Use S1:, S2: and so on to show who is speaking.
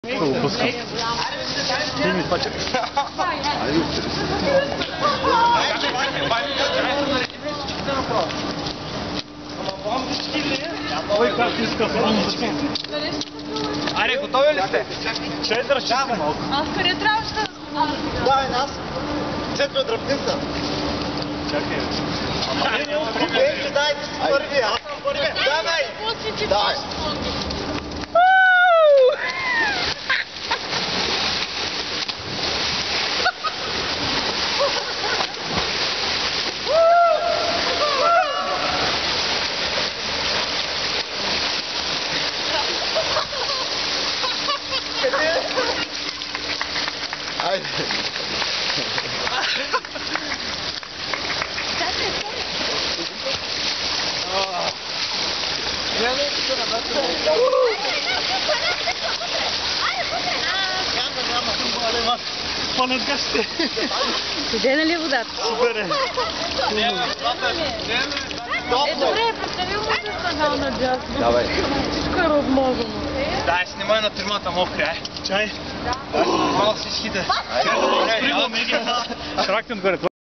S1: Го пускам. Ти ми това чакаш. Айде го се. Ой, как иска французски.
S2: Аре, готови ли сте?
S1: Ще да разчистим малко.
S3: А къде трябваше да
S2: Давай нас. Цветно дръпнинка.
S1: Чакай.
S2: Дайте си първи, аз съм първи. Давай! Давай! Айде!
S1: Панат гащите.
S3: Студена ли е водата?
S1: Супер е.
S3: Добре, представи му се стъжал на джаз.
S2: Давай.
S3: Всичко е размазано.
S2: Дай, снимай на тримата мокри, ай.
S1: Чай.
S2: Малко всичките.
S1: Спригвам един. Шрактен горе.